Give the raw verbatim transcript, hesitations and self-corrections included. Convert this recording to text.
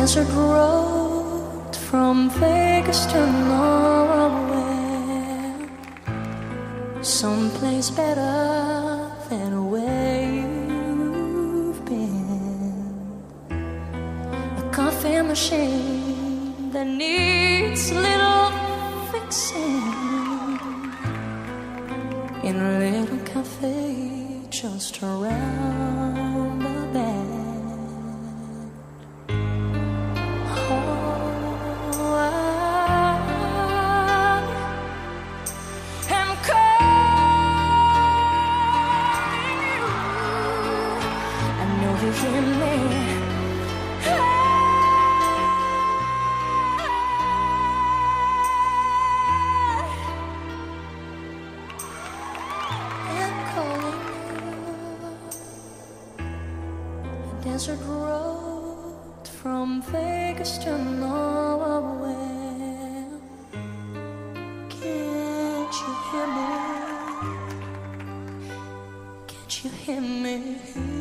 desert road from Vegas to nowhere, someplace better than where you've been. A coffee machine that needs a little fixing in a little cafe just around the bend. Oh, I am calling you. I know you hear me. Desert road from Vegas to nowhere. Can't you hear me? Can't you hear me?